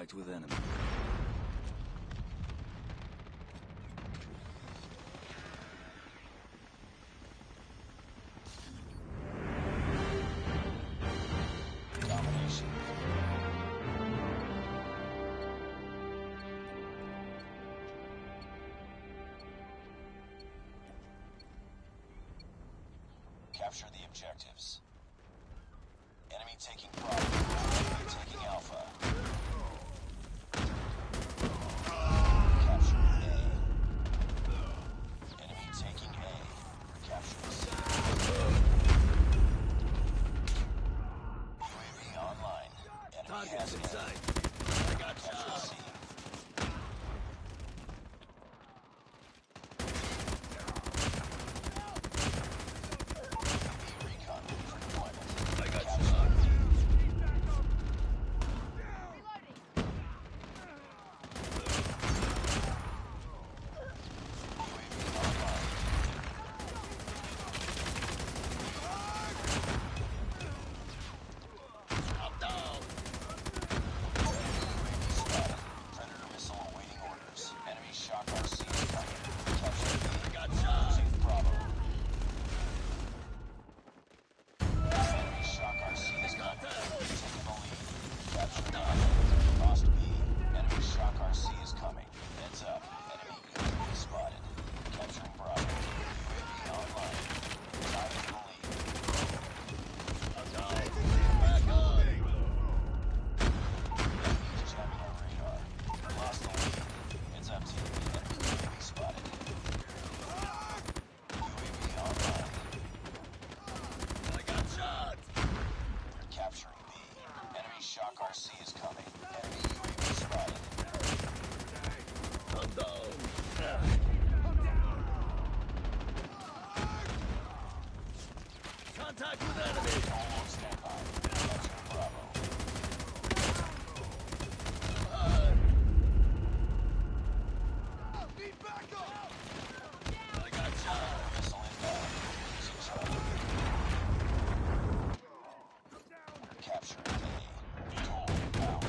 Contact with enemy. Domination. Capture the objectives. Enemy taking Bravo. Enemy taking Alpha. Capture A. Enemy taking A. Capture C. UAV online. Enemy has inside. I got capture C. Contact with enemy! Stand by. Capture Bravo. Need backup! I got shot! Missile inbound. Using Charlie. Capture A. Toll inbound.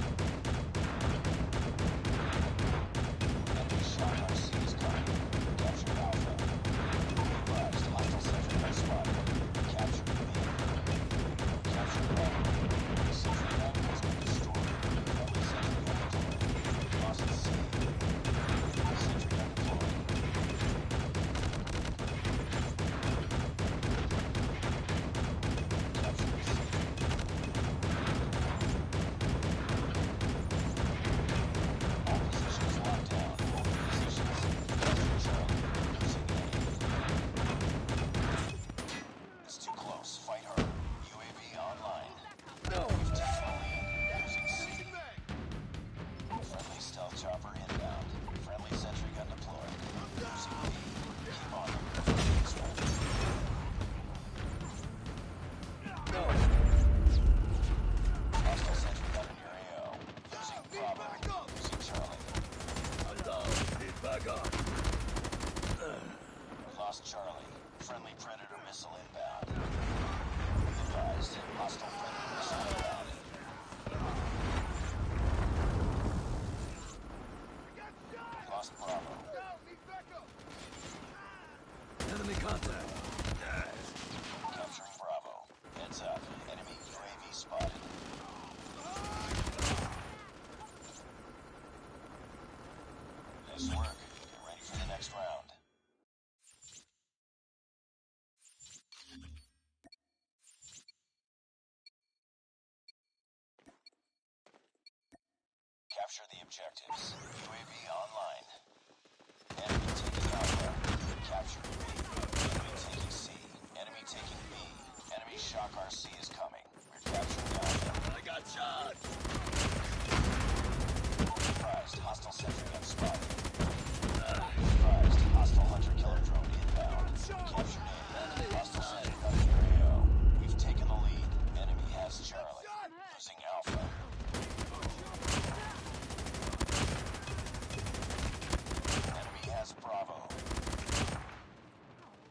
Enemy shock RC is coming. Capture Alpha. Advised, hostile sentry gun spotted. Capture B. Capture Bravo. Sentry gun has been destroyed. Friendly sentry gun deployed. Lost C. Sentry gun deployed. Capture C. All positions locked down. All positions. Capture Charlie. Using A. It's too close. Fight her. UAV online. We've taken the lead. Using C. Friendly stealth chopper inbound. Friendly sentry gun deployed. Using B. Keep on them. Hostile sentry gun in your AO. Using Bravo. Using Charlie. Need backup! Lost Charlie. Friendly Predator missile inbound. Advised. Hostile Predator missile inbound. Lost Bravo. Enemy contact. Capturing Bravo. Heads up. Enemy UAV spotted. Nice work. Get ready for the next round. Capture the objectives. UAV online. Enemy taking Alpha. Capture B. Enemy taking C. Enemy taking B. Enemy shock RC is coming. We're capturing Alpha. I got shot! Surprised. Hostile sentry gun spotted. Surprised. Hostile hunter-killer drone inbound. Captured A. Hostile sentry gun in your AO. We've taken the lead. Enemy has Charlie. Losing Alpha. Enemy has Bravo.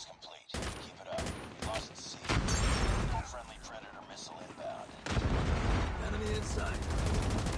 Objectives complete. Keep it up. Lost C. Friendly Predator missile inbound. Enemy in sight.